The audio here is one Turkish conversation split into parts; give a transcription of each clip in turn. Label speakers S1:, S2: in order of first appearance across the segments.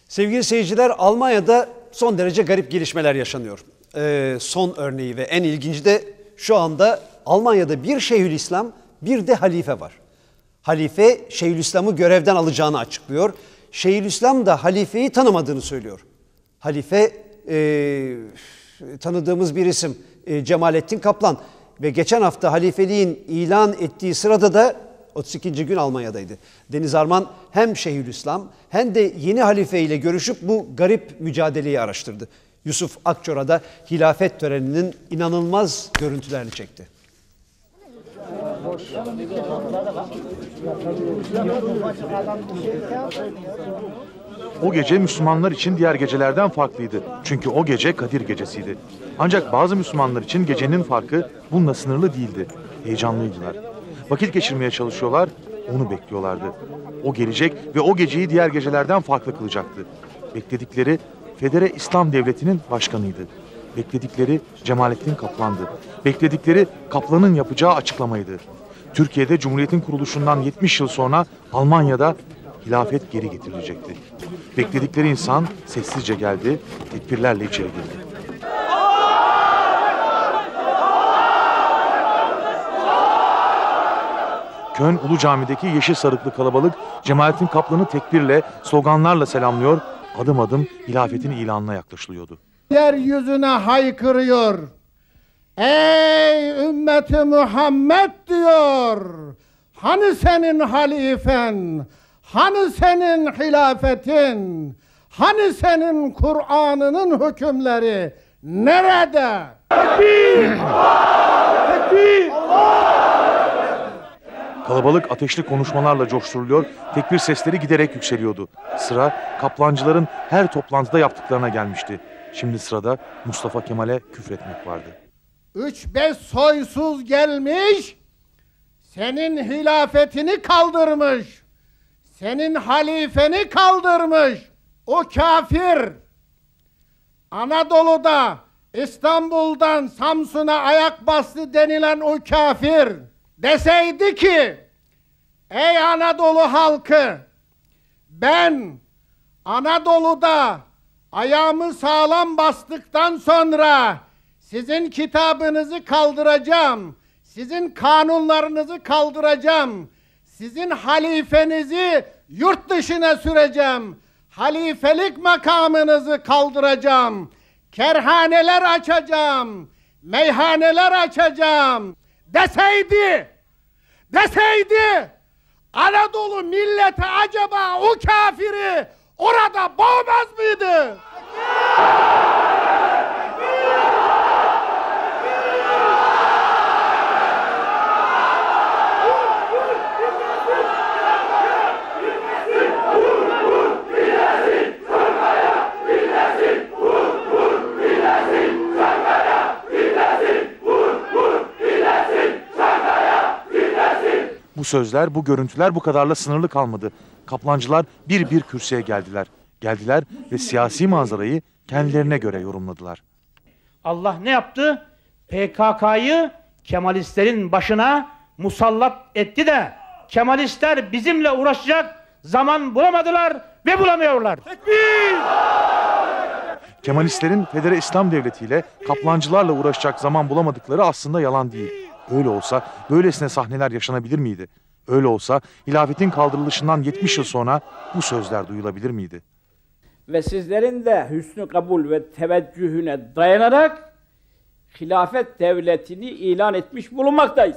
S1: Sevgili seyirciler, Almanya'da son derece garip gelişmeler yaşanıyor. Son örneği ve en ilginci de şu anda Almanya'da bir Şeyhülislam, bir de halife var. Halife Şeyhülislam'ı görevden alacağını açıklıyor. Şeyhülislam da halifeyi tanımadığını söylüyor. Halife tanıdığımız bir isim, Cemalettin Kaplan, ve geçen hafta halifeliğin ilan ettiği sırada da 32. gün Almanya'daydı. Deniz Arman hem Şeyhülislam hem de yeni halife ile görüşüp bu garip mücadeleyi araştırdı. Yusuf Akçor'a da hilafet töreninin inanılmaz görüntülerini çekti.
S2: O gece Müslümanlar için diğer gecelerden farklıydı. Çünkü o gece Kadir Gecesi'ydi. Ancak bazı Müslümanlar için gecenin farkı bununla sınırlı değildi. Heyecanlıydılar. Vakit geçirmeye çalışıyorlar, onu bekliyorlardı. O gelecek ve o geceyi diğer gecelerden farklı kılacaktı. Bekledikleri Federe İslam Devleti'nin başkanıydı. Bekledikleri Cemalettin Kaplan'dı. Bekledikleri Kaplan'ın yapacağı açıklamaydı. Türkiye'de Cumhuriyet'in kuruluşundan 70 yıl sonra Almanya'da hilafet geri getirilecekti. Bekledikleri insan sessizce geldi, tekbirlerle içeri girdi. Köln Ulu Cami'deki yeşil sarıklı kalabalık Cemalettin Kaplan'ı tekbirle, sloganlarla selamlıyor, adım adım hilafetin ilanına yaklaşılıyordu.
S3: Yeryüzüne haykırıyor. Ey ümmeti Muhammed diyor. Hani senin halifen? Hani senin hilafetin? Hani senin Kur'an'ının hükümleri? Nerede? Tekbir! Tekbir!
S2: Kalabalık ateşli konuşmalarla coşturuluyor, tekbir sesleri giderek yükseliyordu. Sıra Kaplancıların her toplantıda yaptıklarına gelmişti. Şimdi sırada Mustafa Kemal'e küfretmek vardı.
S3: 3-5 soysuz gelmiş, senin hilafetini kaldırmış, senin halifeni kaldırmış. O kafir Anadolu'da, İstanbul'dan Samsun'a ayak bastı denilen o kafir deseydi ki, ey Anadolu halkı, ben Anadolu'da ayağımı sağlam bastıktan sonra sizin kitabınızı kaldıracağım, sizin kanunlarınızı kaldıracağım, sizin halifenizi yurt dışına süreceğim, halifelik makamınızı kaldıracağım, kerhaneler açacağım, meyhaneler açacağım deseydi Anadolu milleti acaba o kafiri orada boğmaz mıydı?
S2: Bu sözler, bu görüntüler bu kadarla sınırlı kalmadı. Kaplancılar bir bir kürsüye geldiler. Geldiler ve siyasi manzarayı kendilerine göre yorumladılar.
S4: Allah ne yaptı? PKK'yı Kemalistlerin başına musallat etti de Kemalistler bizimle uğraşacak zaman bulamadılar ve bulamıyorlar. Tekbir!
S2: Kemalistlerin Federe İslam Devleti ile Kaplancılarla uğraşacak zaman bulamadıkları aslında yalan değil. Öyle olsa böylesine sahneler yaşanabilir miydi? Öyle olsa hilafetin kaldırılışından 70 yıl sonra bu sözler duyulabilir miydi?
S5: Ve sizlerin de hüsnü kabul ve teveccühüne dayanarak hilafet devletini ilan etmiş bulunmaktayız.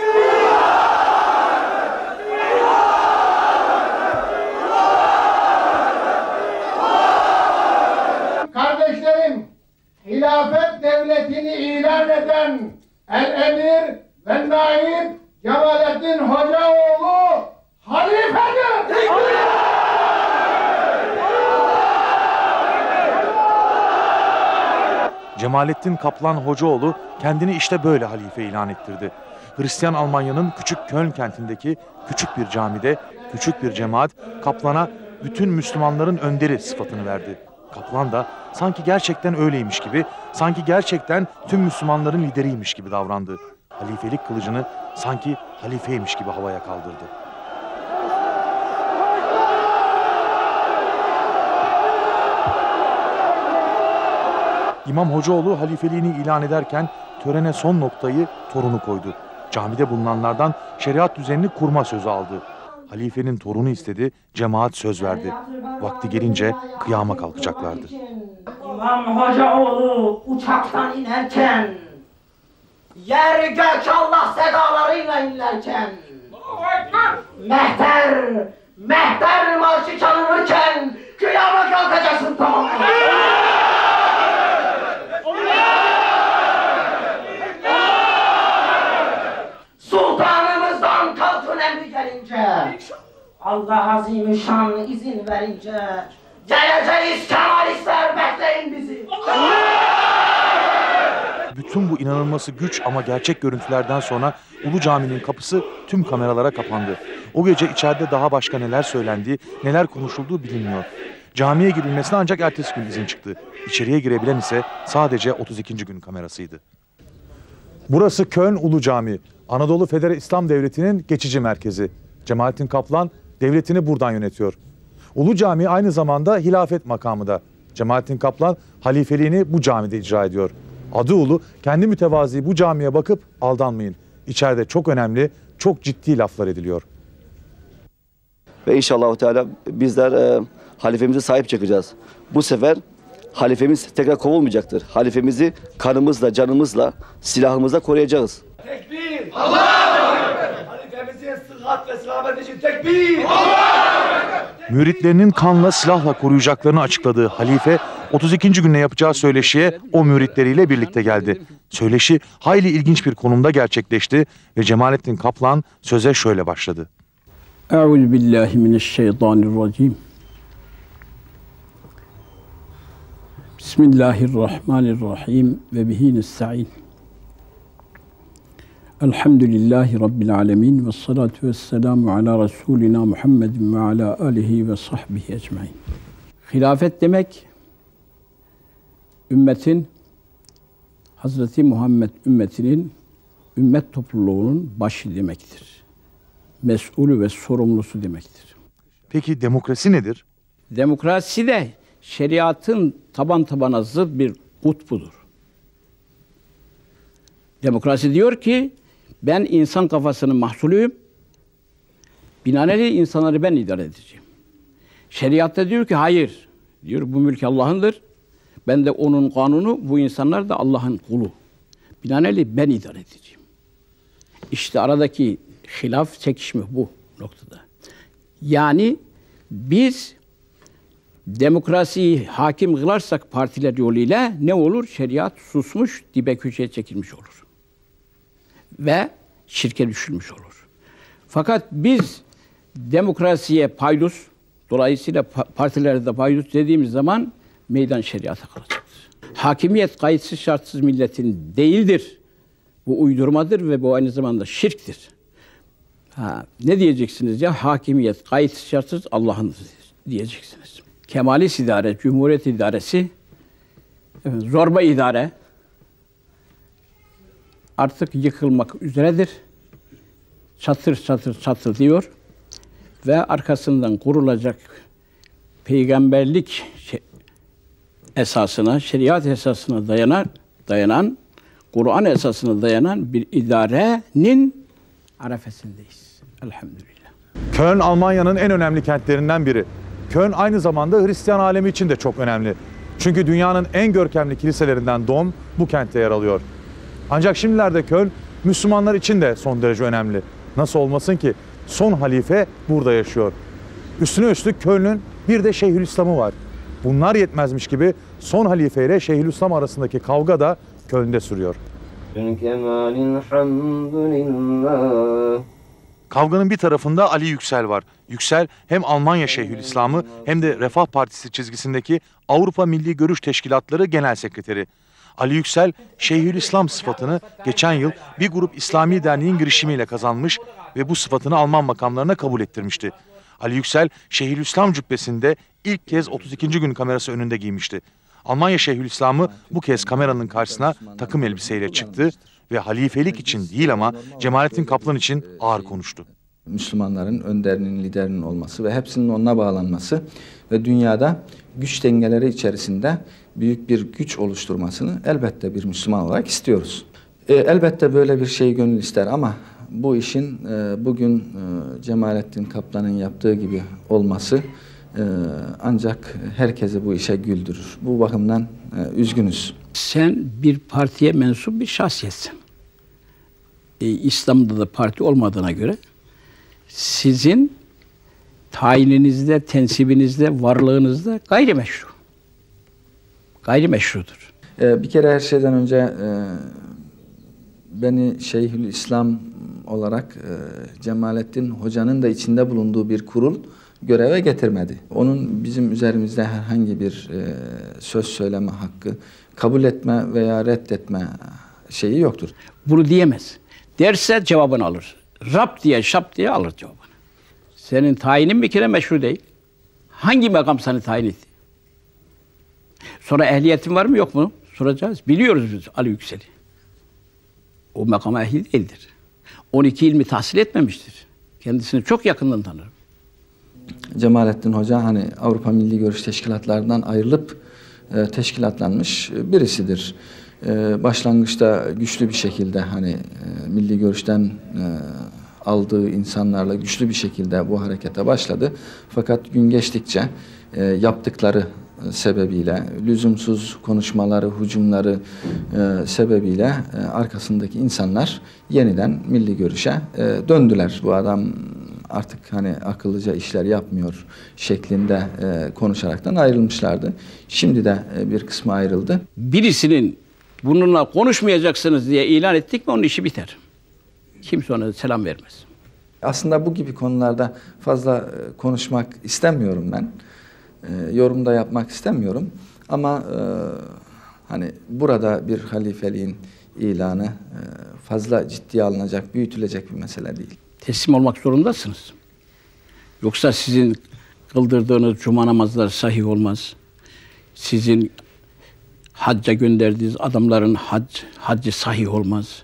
S3: Kardeşlerim, hilafet devletini ilan eden el-emir ve naib Cemalettin Hocaoğlu halifedir.
S2: Cemalettin Kaplan Hocaoğlu kendini işte böyle halife ilan ettirdi. Hristiyan Almanya'nın küçük Köln kentindeki küçük bir camide küçük bir cemaat Kaplan'a bütün Müslümanların önderi sıfatını verdi. Kaplan da sanki gerçekten öyleymiş gibi, sanki gerçekten tüm Müslümanların lideriymiş gibi davrandı. Halifelik kılıcını sanki halifeymiş gibi havaya kaldırdı. İmam Hocaoğlu halifeliğini ilan ederken törene son noktayı torunu koydu. Camide bulunanlardan şeriat düzenini kurma sözü aldı. Halifenin torunu istedi, cemaat söz verdi. Vakti gelince kıyama kalkacaklardı.
S6: İmam Hocaoğlu uçaktan inerken, yer gök Allah sedalarıyla inlerken, mehter marşı çalınırken kıyama kalkacaksın, tamam mı? Sultanımızdan kalkın emri gelince, Allah Azimüşşan izin verince, geleceğiz Kemalistler, bekleyin bizi.
S2: Bütün bu inanılması güç ama gerçek görüntülerden sonra Ulu Cami'nin kapısı tüm kameralara kapandı. O gece içeride daha başka neler söylendiği, neler konuşulduğu bilinmiyor. Camiye girilmesine ancak ertesi gün izin çıktı. İçeriye girebilen ise sadece 32. gün kamerasıydı. Burası Köln Ulu Cami. Anadolu Federe İslam Devleti'nin geçici merkezi. Cemalettin Kaplan devletini buradan yönetiyor. Ulu Cami aynı zamanda hilafet makamı da. Cemalettin Kaplan halifeliğini bu camide icra ediyor. Adı ulu, kendi mütevazi bu camiye bakıp aldanmayın. İçeride çok önemli, çok ciddi laflar ediliyor.
S7: Ve inşallah Teala bizler halifemize sahip çıkacağız. Bu sefer halifemiz tekrar kovulmayacaktır. Halifemizi kanımızla, canımızla, silahımızla koruyacağız.
S6: Tekbir! Allah! Halifemizin sıhhat ve selamet için tekbir! Allah!
S2: Müritlerinin kanla, silahla koruyacaklarını açıkladığı halife 32. gününe yapacağı söyleşiye o müritleriyle birlikte geldi. Söyleşi hayli ilginç bir konumda gerçekleşti ve Cemalettin Kaplan söze şöyle başladı.
S5: Euzubillahimineşşeytanirracim. Bismillahirrahmanirrahim ve bihi nesta'in. Elhamdülillahi Rabbil alemin ve salatu vesselamu ala Resulina Muhammedin ve ala alihi ve sahbihi ecmain. Hilafet demek, ümmetin, Hazreti Muhammed ümmetinin, ümmet topluluğunun başı demektir. Mesulü ve sorumlusu demektir.
S2: Peki demokrasi nedir?
S5: Demokrasi de şeriatın taban tabana zıt bir kutbudur. Demokrasi diyor ki, ben insan kafasının mahsulüyüm, binaenaleyh insanları ben idare edeceğim. Şeriatta diyor ki, hayır, diyor bu mülk Allah'ındır, ben de onun kanunu, bu insanlar da Allah'ın kulu. Binaenaleyh ben idare edeceğim. İşte aradaki hilaf, çekişme bu noktada. Yani biz demokrasiyi hakim kılarsak partiler yoluyla ne olur? Şeriat susmuş, dibe köşeye çekilmiş olur. Ve şirke düşülmüş olur. Fakat biz demokrasiye paydus, dolayısıyla partilerde de paydus dediğimiz zaman meydan şeriata kalacaktır. Hakimiyet kayıtsız şartsız milletin değildir. Bu uydurmadır ve bu aynı zamanda şirktir. Ne diyeceksiniz ya? Hakimiyet kayıtsız şartsız Allah'ın diyeceksiniz. Kemalist idare, Cumhuriyet idaresi, zorba idare artık yıkılmak üzeredir. Çatır çatır çatır diyor ve arkasından kurulacak peygamberlik esasına, şeriat esasına dayanan, Kur'an esasına dayanan bir idarenin arefesindeyiz. Elhamdülillah.
S2: Köln Almanya'nın en önemli kentlerinden biri. Köln aynı zamanda Hristiyan alemi için de çok önemli. Çünkü dünyanın en görkemli kiliselerinden Dom bu kentte yer alıyor. Ancak şimdilerde Köln Müslümanlar için de son derece önemli. Nasıl olmasın ki son halife burada yaşıyor. Üstüne üstlük Köln'ün bir de Şeyhülislam'ı var. Bunlar yetmezmiş gibi son halife ile Şeyhülislam arasındaki kavga da Köln'de sürüyor. Kavganın bir tarafında Ali Yüksel var. Yüksel hem Almanya Şeyhülislam'ı hem de Refah Partisi çizgisindeki Avrupa Milli Görüş Teşkilatları Genel Sekreteri. Ali Yüksel, Şeyhülislam sıfatını geçen yıl bir grup İslami derneğin girişimiyle kazanmış ve bu sıfatını Alman makamlarına kabul ettirmişti. Ali Yüksel, Şeyhülislam cübbesinde ilk kez 32. gün kamerası önünde giymişti. Almanya Şeyhülislam'ı bu kez kameranın karşısına takım elbiseyle çıktı ve halifelik için değil ama Cemalettin Kaplan için ağır konuştu.
S8: Müslümanların önderinin, liderinin olması ve hepsinin onunla bağlanması ve dünyada güç dengeleri içerisinde büyük bir güç oluşturmasını elbette bir Müslüman olarak istiyoruz. Elbette böyle bir şey gönül ister ama bu işin bugün Cemalettin Kaplan'ın yaptığı gibi olması ancak herkesi bu işe güldürür. Bu bakımdan üzgünüz.
S5: Sen bir partiye mensup bir şahsiyetsin. İslam'da da parti olmadığına göre sizin tayininizde, tensibinizde, varlığınızda gayrimeşru. Gayrimeşrudur.
S8: Bir kere her şeyden önce beni Şeyhülislam olarak Cemalettin Hoca'nın da içinde bulunduğu bir kurul göreve getirmedi. Onun bizim üzerimizde herhangi bir söz söyleme hakkı, kabul etme veya reddetme şeyi yoktur.
S5: Bunu diyemez. Derse cevabını alır. Rab diye, şap diye alır cevabını. Senin tayinin bir kere meşru değil. Hangi makam seni tayin etti? Sonra ehliyetin var mı yok mu? Soracağız. Biliyoruz biz Ali Yüksel'i. O makama ehli değildir. 12 ilmi tahsil etmemiştir. Kendisini çok yakından tanırım.
S8: Cemalettin Hoca hani Avrupa Milli Görüş Teşkilatlarından ayrılıp teşkilatlanmış birisidir. Başlangıçta güçlü bir şekilde hani milli görüşten aldığı insanlarla güçlü bir şekilde bu harekete başladı. Fakat gün geçtikçe yaptıkları sebebiyle, lüzumsuz konuşmaları, hücumları sebebiyle arkasındaki insanlar yeniden milli görüşe döndüler. Bu adam artık hani akıllıca işler yapmıyor şeklinde konuşaraktan ayrılmışlardı. Şimdi de bir kısmı ayrıldı.
S5: Birisinin bununla konuşmayacaksınız diye ilan ettik mi onun işi biter. Kimse ona selam vermez.
S8: Aslında bu gibi konularda fazla konuşmak istemiyorum ben. Yorum da yapmak istemiyorum. Ama hani burada bir halifeliğin ilanı fazla ciddiye alınacak, büyütülecek bir mesele değil.
S5: Teslim olmak zorundasınız. Yoksa sizin kıldırdığınız cuma namazları sahih olmaz. Sizin hacca gönderdiğiniz adamların haccı sahih olmaz.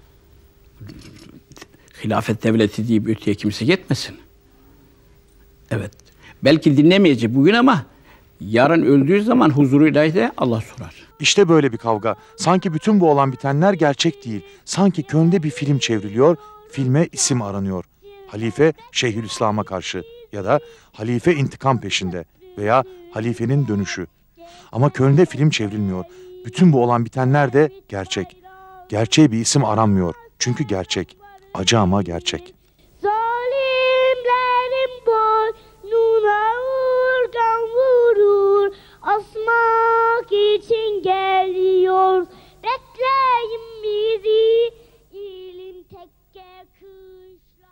S5: Hilafet devleti deyip öteye kimse gitmesin. Evet. Belki dinlemeyecek bugün ama yarın öldüğü zaman huzuru ilahide Allah sorar.
S2: İşte böyle bir kavga. Sanki bütün bu olan bitenler gerçek değil. Sanki Köln'de bir film çevriliyor, filme isim aranıyor. Halife Şeyhülislam'a karşı ya da halife intikam peşinde veya halifenin dönüşü. Ama Köln'de film çevrilmiyor. Bütün bu olan bitenler de gerçek. Gerçeğe bir isim aranmıyor. Çünkü gerçek. Acı ama gerçek.
S9: Zalimlerin boynuna urgan vurur, asmak için geliyor. Bekleyin bizi, ilim tekke kışla.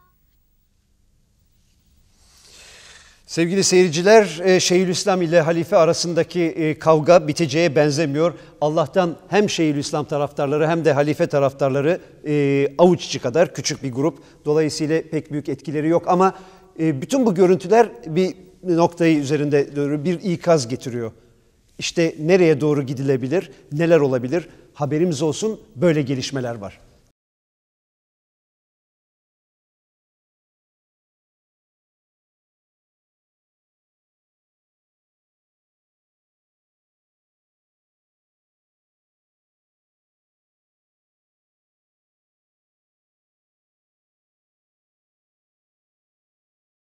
S1: Sevgili seyirciler, Şeyhülislam ile halife arasındaki kavga biteceğe benzemiyor. Allah'tan hem Şeyhülislam taraftarları hem de halife taraftarları avuç içi kadar küçük bir grup. Dolayısıyla pek büyük etkileri yok ama bütün bu görüntüler bir noktayı üzerinde bir ikaz getiriyor. İşte nereye doğru gidilebilir, neler olabilir? Haberimiz olsun, böyle gelişmeler var.